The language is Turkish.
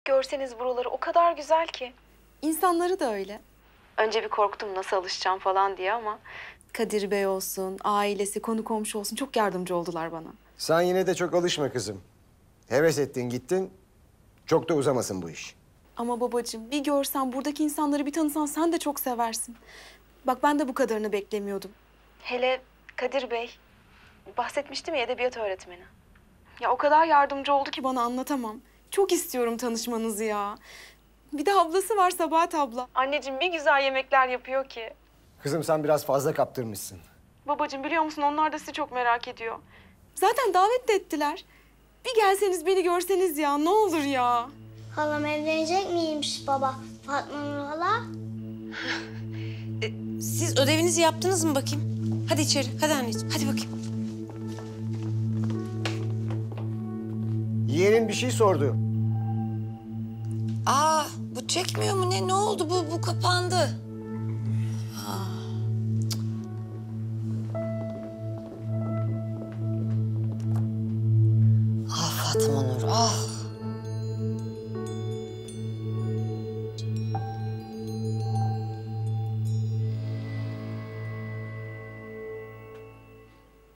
Görseniz buraları o kadar güzel ki. İnsanları da öyle. Önce bir korktum nasıl alışacağım falan diye ama... Kadir Bey olsun, ailesi, konu komşu olsun çok yardımcı oldular bana. Sen yine de çok alışma kızım. Heves ettin gittin. Çok da uzamasın bu iş. Ama babacığım bir görsen, buradaki insanları bir tanısan sen de çok seversin. Bak ben de bu kadarını beklemiyordum. Hele Kadir Bey, bahsetmiştim ya edebiyat öğretmeni. Ya o kadar yardımcı oldu ki Bana anlatamam. Çok istiyorum tanışmanızı ya. Bir de ablası var Sabahat abla. anneciğim bir güzel yemekler yapıyor ki. Kızım sen biraz fazla kaptırmışsın. Babacığım biliyor musun onlar da sizi çok merak ediyor. Zaten davet de ettiler. Bir gelseniz beni görseniz ya ne olur ya. Halam evlenecek miymiş baba? Fatma Nur hala? Siz ödevinizi yaptınız mı bakayım? Hadi içeri, hadi anneciğim, hadi bakayım. Yeğenin bir şey sordu. Aa, bu çekmiyor mu ne? Ne oldu bu? Bu kapandı. Ah Fatma Nur, ah.